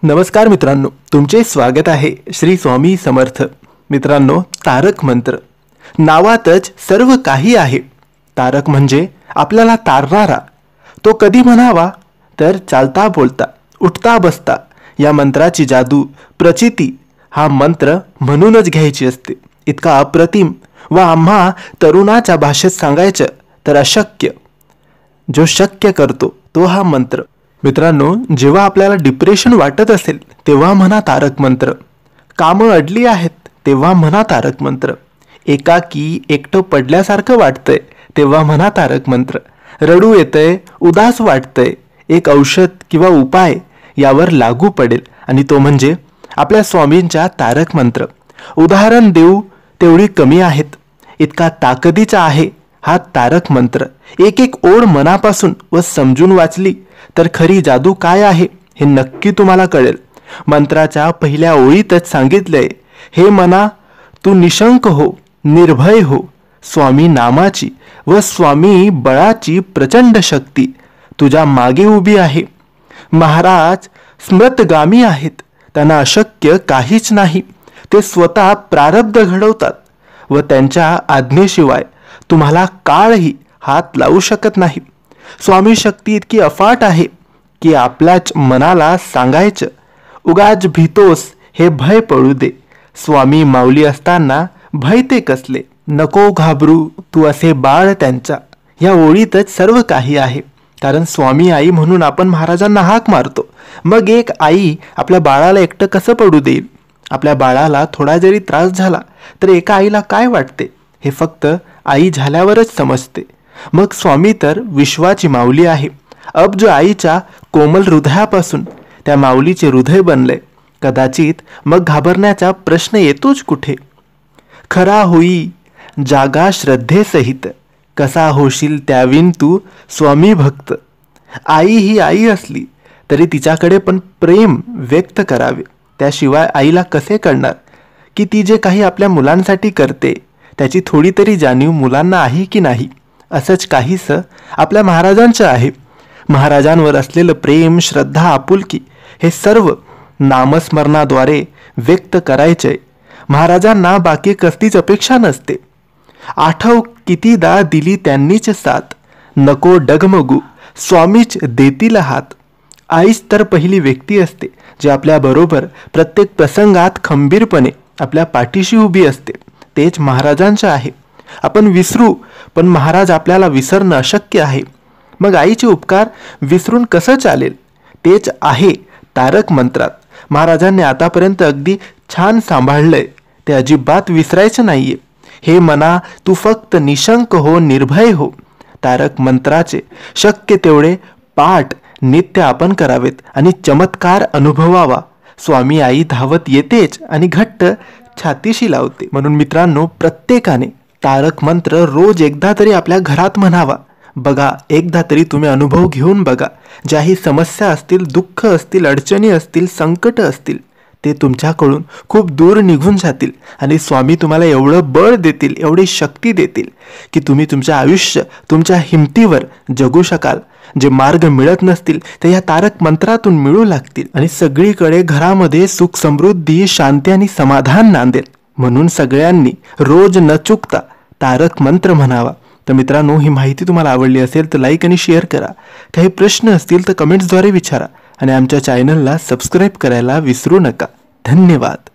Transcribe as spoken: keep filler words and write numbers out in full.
नमस्कार मित्रांनो, तुमचे स्वागत आहे श्री स्वामी समर्थ. मित्रांनो, तारक मंत्र नावातच सर्व काही आहे. तारक म्हणजे आपल्याला तारणारा. तो कधी म्हणावा तर चालता बोलता उठता बसता या मंत्राची जादू प्रचिती हा मंत्र म्हणूनच घ्यायची असते. इतका अप्रतिम व आम्हा तरुणाच्या भाषेत सांगायचं तर अशक्य. जो शक्य करतो तो हा मंत्र. मित्रांनो, जेव्हा आपल्याला डिप्रेशन वाटत असेल तेव्हा म्हणा तारक मंत्र. कामं अडली आहेत तेव्हा म्हणा तारक मंत्र. एकाकी एकटं पडल्यासारखं वाटतंय तेव्हा म्हणा तारक मंत्र. रडू येतंय, उदास वाटतंय, एक औषध किंवा उपाय यावर लागू पडेल आणि तो म्हणजे आपल्या स्वामींच्या तारक मंत्र. उदाहरण देऊ तेवढी कमी आहेत, इतका ताकदीचा आहे हा तारक मंत्र. एक एक ओळ मनापासून व समजून वाचली तर खरी जादू काय आहे हे नक्की तुम्हाला कळेल. मंत्राच्या पहिल्या ओळीतच सांगितलंय, हे मना तू निशंक हो, निर्भय हो. स्वामी नामाची व स्वामी बळाची प्रचंड शक्ती तुझ्या मागे उभी आहे. महाराज स्मृतगामी आहेत, त्यांना अशक्य काहीच नाही. ते स्वतः प्रारब्ध घडवतात व त्यांच्या आज्ञेशिवाय तुम्हाला काळही हात लावू शकत नाही. स्वामी शक्ती इतकी अफाट आहे की आपल्याच मनाला सांगायचं, उगाच भीतोस हे भय पडू दे. स्वामी माऊली असताना भय ते कसले, नको घाबरू तू असे बाळ त्यांचा. या ओळीतच सर्व काही आहे. कारण स्वामी आई म्हणून आपण महाराजांना हाक मारतो. मग एक आई आपल्या बाळाला एकटं कसं पडू देईल? आपल्या बाळाला थोडा जरी त्रास झाला तर एका आईला काय वाटते हे फक्त आई झाल्यावरच समजते. मग स्वामी तर विश्वाची माऊली आहे. अब्ज आईच्या कोमल हृदयापासून त्या माऊलीचे हृदय बनले. कदाचित मग घाबरण्याचा प्रश्न येतोच कुठे? खरा होई जागा श्रद्धेसहित, कसा होशील त्याविन तू स्वामी भक्त. आई ही आई असली तरी तिच्याकडे पण प्रेम व्यक्त करावे. त्याशिवाय आईला कसे कळणार की ती जे काही आपल्या मुलांसाठी करते त्याची थोडी तरी जाणीव मुलांना आहे की नाही? असंच काहीसं आपल्या महाराजांचं आहे. महाराजांवर असलेलं प्रेम, श्रद्धा, आपुलकी हे सर्व नामस्मरणाद्वारे व्यक्त करायचे. महाराजांना बाकी कसलीच अपेक्षा नसते. आठव कितीदा दिली त्यांनीच साथ, नको डगमगू स्वामीच देतील हात. आईच तर पहिली व्यक्ती असते जी आपल्याबरोबर प्रत्येक प्रसंगात खंबीरपणे आपल्या पाठीशी उभी असते. तेच महाराजांचं आहे. आपण विसरू पण महाराज आपल्याला विसरणं अशक्य आहे. मग आईचे उपकार विसरून कसं चालेल? तेच आहे तारक मंत्रात. महाराजांनी आतापर्यंत अगदी छान सांभाळलंय, ते अजिबात विसरायचं नाहीये. हे मना तू फक्त निशंक हो, निर्भय हो. तारक मंत्राचे शक्य तेवढे पाठ नित्य आपण करावेत आणि चमत्कार अनुभवावा. स्वामी आई धावत येतेच आणि घट्ट छातीशी लावते. म्हणून मित्रांनो, प्रत्येकाने तारक मंत्र रोज एकदा तरी आपल्या घरात म्हणावा. बघा, एकदा तरी तुम्ही अनुभव घेऊन बघा. ज्याही समस्या असतील, दुःख असतील, अडचणी असतील, संकट असतील, ते तुमच्याकडून खूप दूर निघून जातील आणि स्वामी तुम्हाला एवढं बळ देतील, एवढी शक्ती देतील की तुम्ही तुमचं आयुष्य तुमच्या हिमतीवर जगू शकाल. जे मार्ग मिळत नसतील ते या तारक मंत्रातून मिळू लागतील आणि सगळीकडे घरामध्ये सुख, समृद्धी, शांती आणि समाधान नांदेल. म्हणून सगळ्यांनी रोज न चुकता तारक मंत्र म्हणावा. तर मित्रांनो, ही माहिती तुम्हाला आवडली असेल तर लाईक आणि शेअर करा. काही प्रश्न असतील तर कमेंट्सद्वारे विचारा आणि आमच्या चॅनलला सबस्क्राईब करायला विसरू नका. धन्यवाद.